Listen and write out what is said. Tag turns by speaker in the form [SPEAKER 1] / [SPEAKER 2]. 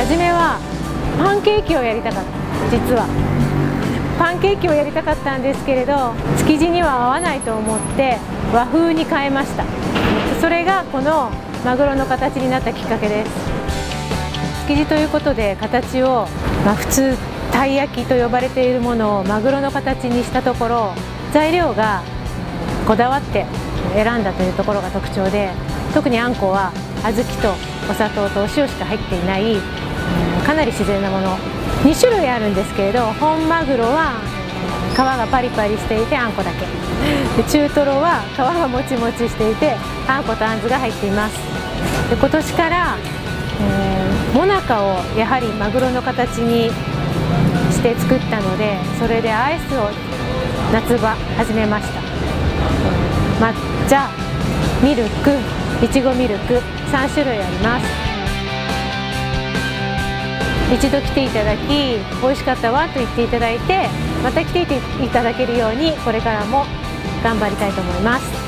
[SPEAKER 1] 初めはパンケーキをやりたかった。実はパンケーキをやりたかったんですけれど、築地には合わないと思って和風に変えました。それがこのマグロの形になったきっかけです。築地ということで形を、普通たい焼きと呼ばれているものをマグロの形にしたところ、材料がこだわって選んだというところが特徴で、特にあんこは小豆とお砂糖とお塩しか入っていないかなり自然なもの。2種類あるんですけれど、本マグロは皮がパリパリしていてあんこだけで、中トロは皮がもちもちしていてあんことあんずが入っています。で今年から、もなかをやはりマグロの形にして作ったので、それでアイスを夏場始めました。抹茶、ミルク、いちごミルク3種類あります。一度来ていただき美味しかったわと言っていただいて、また来ていただけるようにこれからも頑張りたいと思います。